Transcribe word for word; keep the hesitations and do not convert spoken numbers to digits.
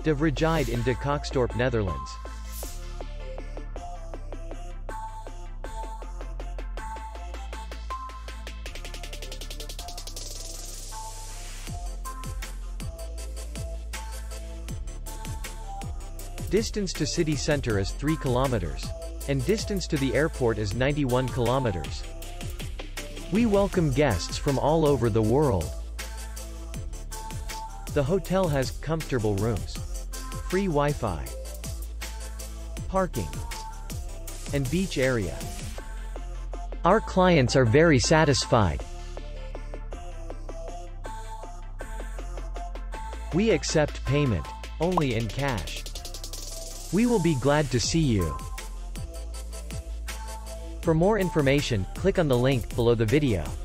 De Vrijheid in de Cocksdorp, Netherlands. Distance to city center is three kilometers. And distance to the airport is ninety-one kilometers. We welcome guests from all over the world. The hotel has comfortable rooms, free Wi-Fi, parking, and beach area. Our clients are very satisfied. We accept payment only in cash. We will be glad to see you. For more information, click on the link below the video.